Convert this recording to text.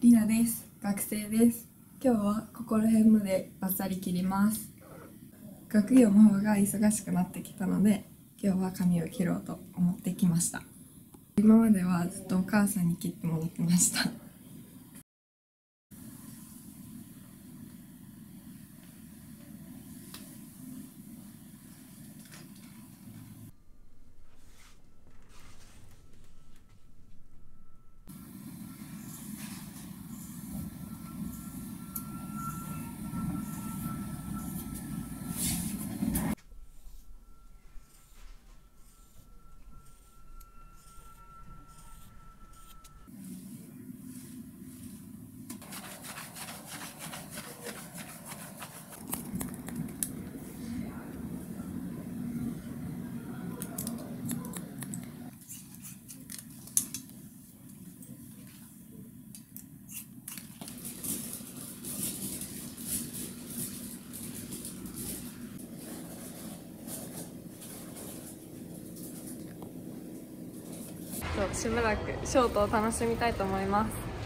りなです。学生です。今日はここら辺までバッサリ切ります。学業の方が忙しくなってきたので、今日は髪を切ろうと思ってきました。今まではずっとお母さんに切ってもらってました。しばらくショートを楽しみたいと思います。